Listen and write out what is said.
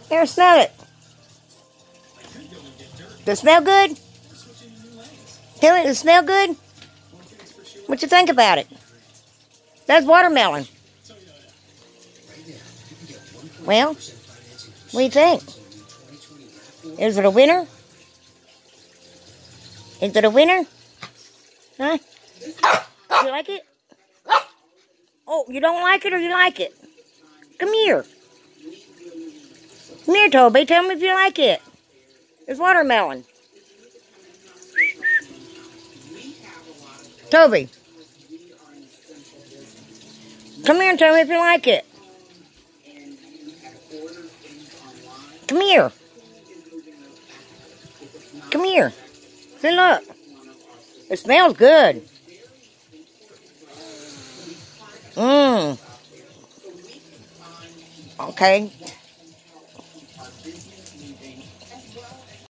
Here, smell it. Does it smell good? Tell me, does it smell good? What you think about it? That's watermelon. Well, what do you think? Is it a winner? Is it a winner? Huh? You like it? Oh, you don't like it or you like it? Come here. Come here, Toby. Tell me if you like it. It's watermelon. Toby. Come here and tell me if you like it. Come here. Come here. See, look. It smells good. Mmm. Okay.